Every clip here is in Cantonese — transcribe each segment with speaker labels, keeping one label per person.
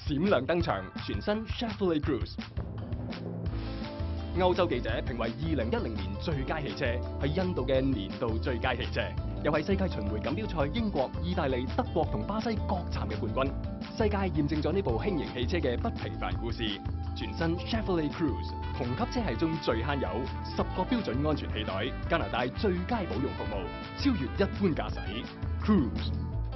Speaker 1: 閃亮登場，全新 Chevrolet Cruze。歐洲記者評為2010年最佳汽車，係印度嘅年度最佳汽車，又係世界巡迴錦標賽英國、意大利、德國同巴西各站嘅冠軍。世界驗證咗呢部輕型汽車嘅不平凡故事。全新 Chevrolet Cruze 同級車系中最慳油，10個標準安全氣袋，加拿大最佳保養服務，超越一般駕駛。Cruze。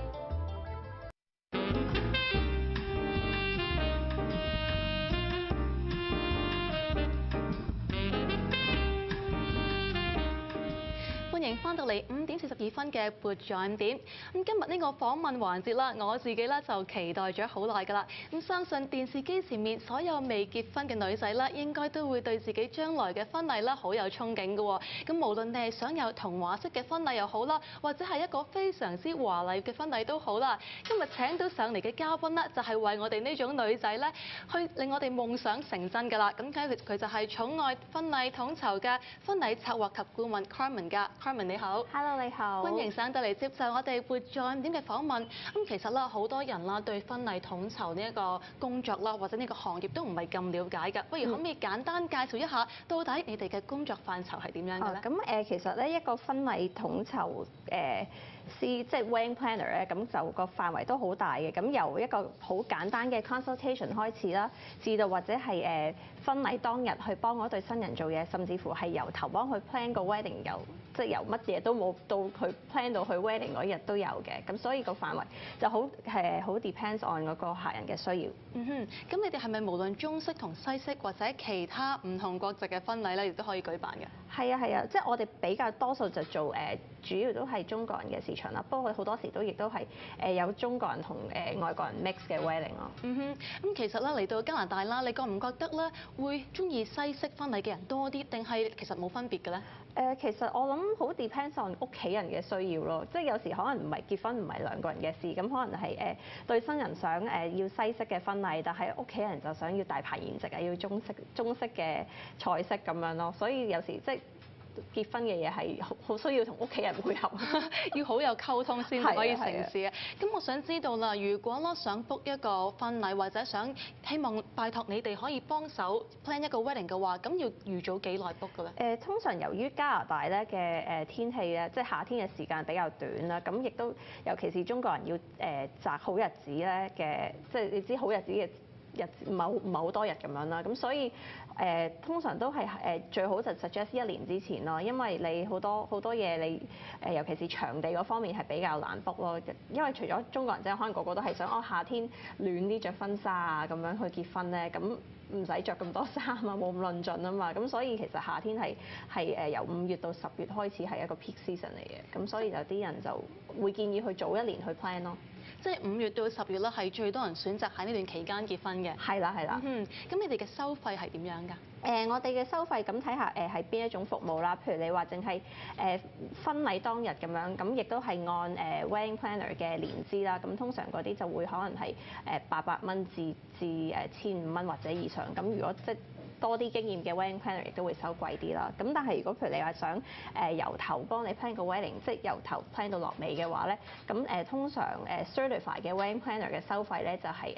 Speaker 2: 歡迎翻到嚟5點42分嘅撥在5點。咁今日呢個訪問環節啦，我自己咧就期待咗好耐㗎啦。咁相信電視機前面所有未結婚嘅女仔啦，應該都會對自己將來嘅婚禮啦好有憧憬㗎喎。咁無論你係想有童話式嘅婚禮又好啦，或者係一個非常之華麗嘅婚禮都好啦。今日請到上嚟嘅嘉賓咧，就係為我哋呢種女仔咧，去令我哋夢想成真㗎啦。咁佢就係寵愛婚禮統籌嘅婚禮策劃及顧問 Carmen 㗎。Carmen 你好
Speaker 3: ，Hello 你好，
Speaker 2: 歡迎上到嚟接受我哋撥在5點嘅訪問。咁其實啦，好多人啦對婚禮統籌呢一個工作啦，或者呢個行業都唔係咁了解㗎。不如可唔可以簡單介紹一下，到底你哋嘅工作範疇係點樣嘅咧？
Speaker 3: 咁其實咧一個婚禮統籌即係 wedding planner 咧，咁就個範圍都好大嘅。咁由一個好簡單嘅 consultation 開始啦，至到或者係婚禮當日去幫嗰對新人做嘢，甚至乎係由頭幫佢 plan 個 wedding，即係由乜嘢都冇到佢 plan 到去 wedding 嗰日都有嘅。咁所以個範圍就好depends on 嗰個客人嘅需要。
Speaker 2: 嗯哼，咁你哋係咪無論中式同西式或者其他唔同國籍嘅婚禮咧，亦都可以舉辦嘅？
Speaker 3: 係啊，即係我哋比較多數就做主要都係中國人嘅市場啦。不過好多時亦都係有中國人同外國人 mix 嘅 wedding 咯。
Speaker 2: 嗯哼，咁其實咧嚟到加拿大啦，你覺唔覺得咧會中意西式婚禮嘅人多啲，定係其實冇分別嘅咧？
Speaker 3: 其實我諗好 depends on 屋企人嘅需要咯，即係有時可能唔係結婚唔係兩個人嘅事，咁可能係對新人想要西式嘅婚禮，但係屋企人就想要大排筵席啊，要中式嘅菜式咁樣咯，所以有時即係結婚嘅嘢係好需要同屋企人配合，
Speaker 2: 要好有溝通先至可以成事嘅。咁我想知道啦，如果我想 book 一個婚禮，或者希望拜託你哋可以幫手 plan 一個 wedding 嘅話，咁要預早幾耐 book 嘅咧？
Speaker 3: 通常由於加拿大咧嘅天氣咧，即係夏天嘅時間比較短啦，咁亦都尤其是中國人要擇好日子咧嘅，即係你知好日子嘅日子唔係好多日咁樣啦，咁所以通常都係最好就 suggest 1年之前咯，因為你好多嘢你尤其是場地嗰方面係比較難 book 咯，因為除咗中國人即係可能個個都係想夏天暖啲着婚紗啊咁樣去結婚咧，咁唔使着咁多衫啊，冇咁論盡啊嘛，咁所以其實夏天係由5月到10月開始係一個 peak season 嚟嘅，咁所以有啲人就會建議去早1年去 plan 咯。
Speaker 2: 即係5月到10月啦，係最多人選擇喺呢段期間結婚嘅。
Speaker 3: 係啦。
Speaker 2: 咁你哋嘅收費係點樣㗎？
Speaker 3: 我哋嘅收費咁睇下係邊一種服務啦。譬如你話淨係婚禮當日咁樣，咁亦都係按wedding planner 嘅年資啦。咁通常嗰啲就會可能係800蚊至1500蚊或者以上。咁如果即多啲經驗嘅 wedding planner 亦都會收貴啲啦。咁但係如果譬如你話想由頭幫你 plan 個 wedding，即係由頭 plan 到落尾嘅話咧，咁通常certified 嘅 wedding planner 嘅收費咧就係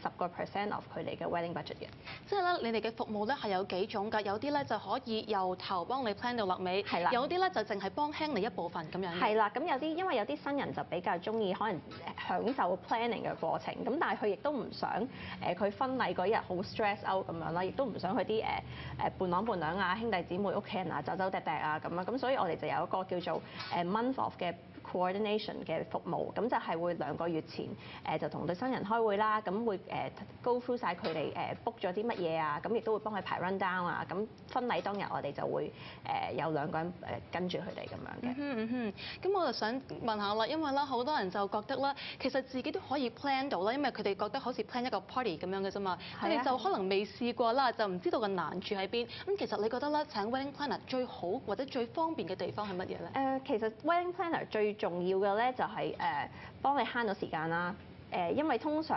Speaker 3: 10% of 佢哋嘅 wedding budget 嘅。
Speaker 2: 即係咧，你哋嘅服務咧係有幾種㗎？有啲咧就可以由頭幫你 plan 到落尾，
Speaker 3: 係啦。
Speaker 2: 有啲咧就淨係幫輕你一部分咁樣。
Speaker 3: 係啦，咁因為有啲新人就比較中意可能享受 planning 嘅過程，咁但係佢亦都唔想佢婚禮嗰日好 stress out 咁樣啦，亦都唔想佢啲伴郎伴娘啊、兄弟姊妹、屋企人啊走走趯趯啊咁啊，咁所以我哋就有一個叫做month of 嘅coordination 嘅服務，咁就係會2個月前就同對新人開會啦，咁會go through 曬佢哋book 咗啲乜嘢啊，咁亦都會幫佢排 run down 啊，咁婚禮當日我哋就會有2個人跟住佢哋咁樣嘅。
Speaker 2: 咁我就想問下啦，因為啦好多人就覺得啦，其實自己都可以 plan 到啦，因為佢哋覺得好似 plan 一個 party 咁樣嘅啫嘛，佢哋就可能未試過啦，就唔知道個難處喺邊。咁其實你覺得咧請 wedding planner 最好或者最方便嘅地方係乜嘢咧？
Speaker 3: 其實 wedding planner 最重要嘅咧就係幫你慳咗時間啦。因為通常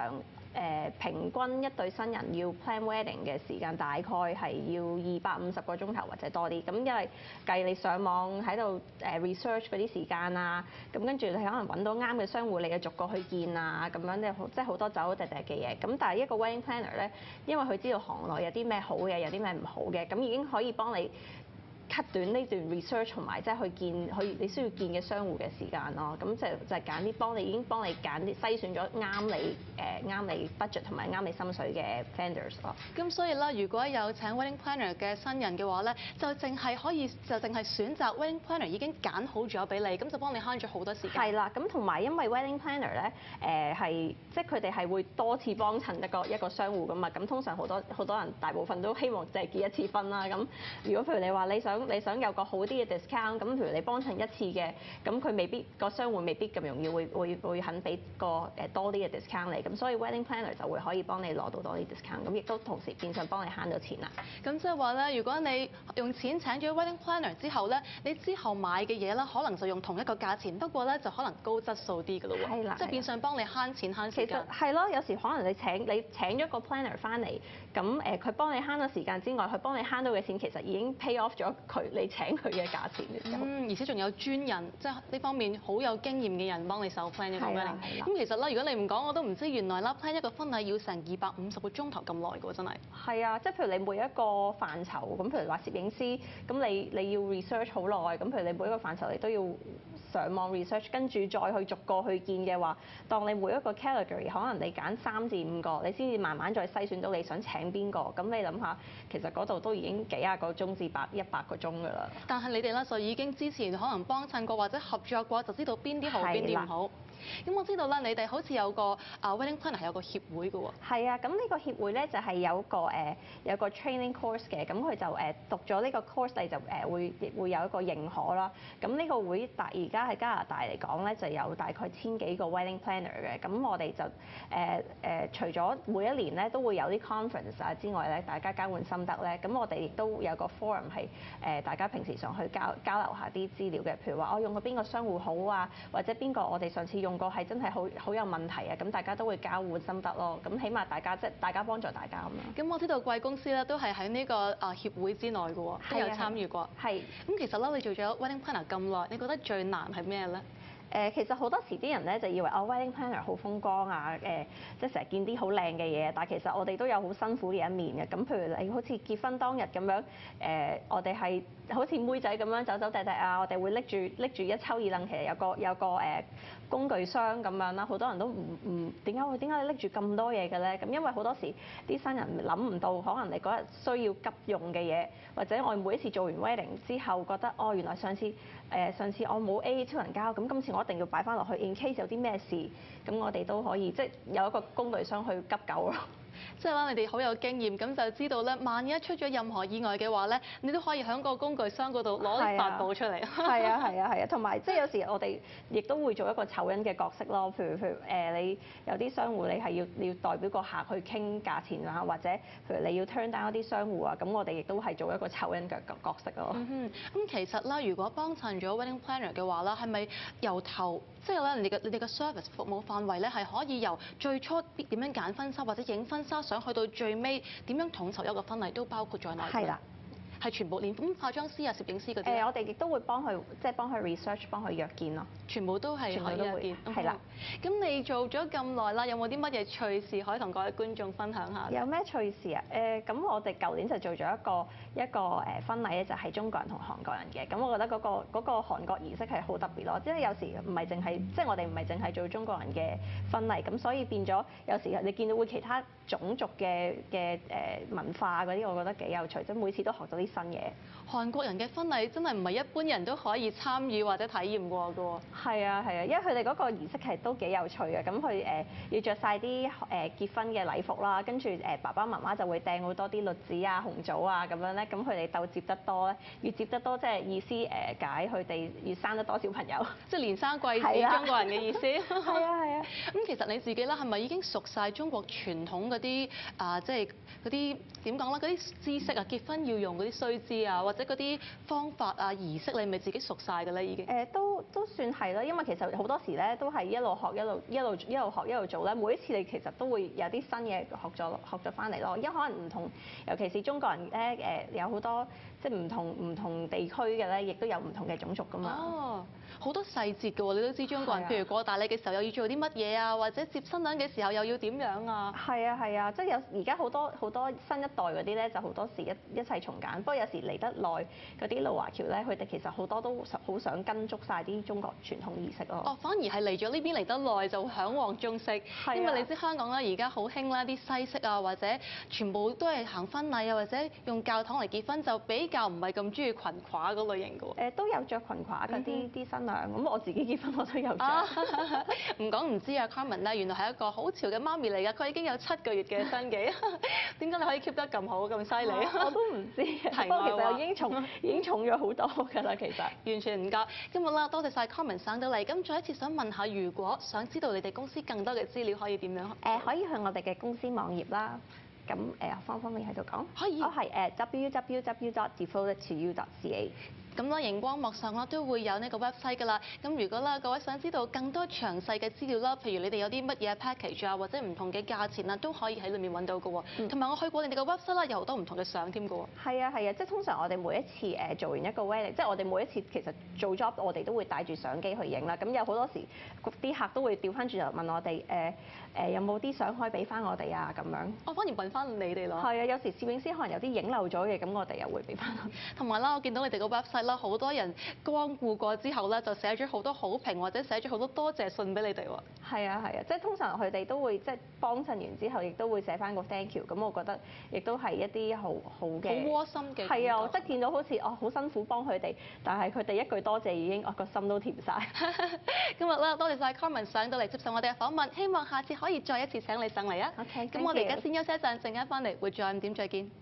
Speaker 3: 平均一對新人要 plan wedding 嘅時間大概係要250個鐘頭或者多啲。咁因為計你上網喺度research 嗰啲時間啊，咁跟住你可能揾到啱嘅商戶，你嘅逐個去見啊，咁樣即係好多走滴滴嘅嘢。咁但係一個 wedding planner 咧，因為佢知道行內有啲咩好嘅，有啲咩唔好嘅，咁已經可以幫你cut短呢段 research 同埋即係你需要見嘅商戶嘅時間咯，咁就係揀啲已經幫你揀啲篩選咗啱你 budget 同埋啱你心水嘅 vendors 咯。
Speaker 2: 咁所以啦，如果有請 wedding planner 嘅新人嘅話咧，就淨係選擇 wedding planner 已經揀好咗俾你，咁就幫你慳咗好多時間。
Speaker 3: 係啦，咁同埋因為 wedding planner 咧即係佢哋係會多次幫襯一個商戶噶嘛，咁通常好多人大部分都希望淨係結一次婚啦。咁如果譬如你話你想有個好啲嘅 discount，咁譬如你幫襯一次嘅，咁佢個商戶未必咁容易會肯俾個多啲嘅 discount 你，咁所以 wedding planner 就會可以幫你攞到多啲 discount，咁亦都同時變相幫你慳到錢啦。
Speaker 2: 咁即係話咧，如果你用錢請咗 wedding planner 之後咧，你之後買嘅嘢啦，可能就用同一個價錢，不過咧就可能高質素啲㗎咯喎。
Speaker 3: 係啦，
Speaker 2: 即係變相幫你慳錢慳時間。
Speaker 3: 其實係咯，有時可能你請咗個 planner 翻嚟，咁佢幫你慳咗時間之外，佢幫你慳到嘅錢其實已經 pay off 咗你請佢嘅價錢嘅時候。
Speaker 2: 而且仲有專人，即係呢方面好有經驗嘅人幫你手 plan 呢個 wedding。咁其實咧，如果你唔講，我都唔知原來啦 plan 一個婚禮要成250個鐘頭咁耐㗎喎，真係。係
Speaker 3: 啊，即係譬如你每一個範疇，咁譬如話攝影師，咁你要 research 好耐，咁譬如你每一個範疇你都要上網 research， 跟住再去逐個去見嘅話，當你每一個 category 可能你揀3至5個，你先至慢慢再篩選到你想請邊個。咁你諗下，其實嗰度都已經幾廿個鐘至100個鐘㗎啦。
Speaker 2: 但係你哋咧就已經之前可能幫襯過或者合作過，就知道邊啲好邊啲唔好。咁我知道啦，你哋好似有個wedding planner 係有個協會㗎喎。係
Speaker 3: 啊，咁呢個協會咧就係有個 training course 嘅，咁佢就讀咗呢個 course 你就會有一個認可啦。咁呢個會而家喺加拿大嚟講咧就有大概1000幾個 wedding planner 嘅。咁我哋就除咗每一年咧都會有啲 conference 啊之外咧，大家交換心得咧，咁我哋亦都有個 forum 係大家平時上去交流下啲資料嘅，譬如話我用過邊個商戶好啊，或者邊個我哋上次用過係真係好有問題啊，咁大家都會交換心得咯。咁起碼大家幫助大家咁樣。
Speaker 2: 咁我知道貴公司咧都係喺呢個協會之內嘅喎，都有參與過。係。咁其實咧，你做咗 wedding planner 咁耐，你覺得最難係咩咧？
Speaker 3: 其實好多時啲人咧就以為wedding planner 好風光啊，即係成日見啲好靚嘅嘢，但係其實我哋都有好辛苦嘅一面嘅。咁譬如你好似結婚當日咁樣，我哋係好似妹仔咁樣走走趯趯啊，我哋會拎住一抽二楞，其實有個工具箱咁樣啦。好多人都唔點解你拎住咁多嘢嘅咧？咁因為好多時啲新人諗唔到，可能你嗰日需要急用嘅嘢，或者我每一次做完 wedding 之後覺得原來上次我冇 AA 超人膠，咁今次我一定要擺翻落去 ，in case 有啲咩事，咁我哋都可以即係有一個工具箱去急救咯。
Speaker 2: 即係啦，你哋好有經驗，咁就知道咧，萬一出咗任何意外嘅話咧，你都可以喺個工具箱嗰度攞啲法寶出嚟。
Speaker 3: 係啊，同埋即係有時我哋亦都會做一個湊人嘅角色咯。譬如你有啲商戶你係要代表個客去傾價錢啊，或者譬如你要 turn down 一啲商戶啊，咁我哋亦都係做一個湊人嘅角色咯。
Speaker 2: 咁其實啦，如果幫襯咗 wedding planner 嘅話啦，係咪由頭即係咧你哋嘅 service 服務範圍咧係可以由最初點樣揀婚紗或者影婚紗相去到最尾點樣統籌一個婚禮都包括在內。係啦。係全部連咁化妝師啊、攝影師嗰啲。
Speaker 3: 我哋亦都會幫佢幫佢 research，幫佢約見咯。
Speaker 2: 全部都係可以約見。
Speaker 3: 係啦。
Speaker 2: 咁你做咗咁耐啦，有冇啲乜嘢趣事可以同各位觀眾分享下？
Speaker 3: 有咩趣事啊？咁我哋舊年就做咗一個婚禮咧，就係中國人同韓國人嘅。咁我覺得嗰個韓國儀式係好特別咯。即係有時唔係淨係即係我哋唔係淨係做中國人嘅婚禮，咁所以變咗有時你見到會其他種族嘅文化嗰啲，我覺得幾有趣，即係每次都學到啲新嘢。
Speaker 2: 韓國人嘅婚禮真係唔係一般人都可以參與或者體驗過㗎喎。
Speaker 3: 係啊，因為佢哋嗰個儀式係都幾有趣嘅。咁佢要着晒啲結婚嘅禮服啦，跟住爸爸媽媽就會掟好多啲栗子啊、紅棗啊咁樣咧。咁佢哋鬥接得多咧，越接得多即係意思解佢哋越生得多小朋友，
Speaker 2: 即係連生貴子中國人嘅意思。
Speaker 3: 係啊。
Speaker 2: 咁其實你自己啦，係咪已經熟晒中國傳統嗰啲即係嗰啲點講啦？嗰啲知識啊，結婚要用嗰啲須知啊，或者嗰啲方法啊、儀式，你係咪自己熟晒㗎咧已經？
Speaker 3: 都算係啦，因為其實好多時咧都係一路學一路做咧。每一次你其實都會有啲新嘢學咗翻嚟咯。因為可能唔同，尤其是中國人咧有好多即係唔同地區嘅咧，亦都有唔同嘅種族㗎嘛。
Speaker 2: 哦，好多細節㗎喎，你都知中國人，
Speaker 3: 係啊
Speaker 2: 譬如過大禮嘅時候又要做啲乜嘢啊，或者接新娘嘅時候又要點樣啊？
Speaker 3: 係啊，即係有而家好多新一代嗰啲咧，就好多時一切從簡。不過有時嚟得耐嗰啲老華僑咧，佢哋其實好多都好想跟足晒啲中國傳統儀式咯。
Speaker 2: 哦，反而係嚟咗呢邊嚟得耐就嚮往中式，
Speaker 3: 啊
Speaker 2: 因為你知香港咧而家好興啦啲西式啊，或者全部都係行婚禮啊，或者用教堂嚟結婚，就比較唔係咁中意裙褂嗰類型嘅喎。
Speaker 3: 都有着裙褂嗰啲新娘，咁我自己結婚我都有着。
Speaker 2: 唔講唔知啊 Carmen 咧，原來係一個好潮嘅媽咪嚟㗎，佢已經有7個月嘅身紀，點解你可以 keep 得咁好咁犀利？
Speaker 3: 我都唔知，不過其實已經重咗好多㗎啦，其實。
Speaker 2: 完全唔覺。今日啦，多謝晒 Carmen 上到嚟，咁再一次想問下，如果想知道你哋公司更多嘅資料，可以點樣？
Speaker 3: 可以去我哋嘅公司網頁啦。咁方便喺度講？
Speaker 2: 可以。
Speaker 3: 係www.DevotedtoYou.mp4。
Speaker 2: 咁啦，熒光幕上啦都會有呢個 website 㗎啦。咁如果啦各位想知道更多詳細嘅資料啦，譬如你哋有啲乜嘢 package 啊，或者唔同嘅價錢啊，都可以喺裏面揾到㗎喎。同埋我去過你哋個 website 啦，有好多唔同嘅相添㗎喎。
Speaker 3: 係啊，即係通常我哋每一次做完一個 wedding，即係我哋每一次其實做 job，我哋都會帶住相機去影啦。咁有好多時啲客都會調翻轉頭問我哋有冇啲相可以俾翻我哋啊咁樣。
Speaker 2: 我反而問翻你哋咯。
Speaker 3: 係啊，有時攝影師可能有啲影漏咗嘅，咁我哋又會俾翻。
Speaker 2: 同埋啦，我見到你哋個 website 啦，好多人光顧過之後咧，就寫咗好多好評，或者寫咗好多多謝信俾你哋喎。
Speaker 3: 係啊，即係通常佢哋都會即係幫襯完之後，亦都會寫翻個 thank you。咁我覺得亦都係一啲好嘅。
Speaker 2: 好窩心嘅。
Speaker 3: 係啊，即係見到好似好辛苦幫佢哋，但係佢哋一句多謝已經個心都甜晒。
Speaker 2: 今日啦，多謝晒 Carmen 上到嚟接受我哋嘅訪問，希望下次可以再一次請你上嚟啊。
Speaker 3: OK，
Speaker 2: 咁我哋而家先休息一陣，陣間翻嚟會再5點再見。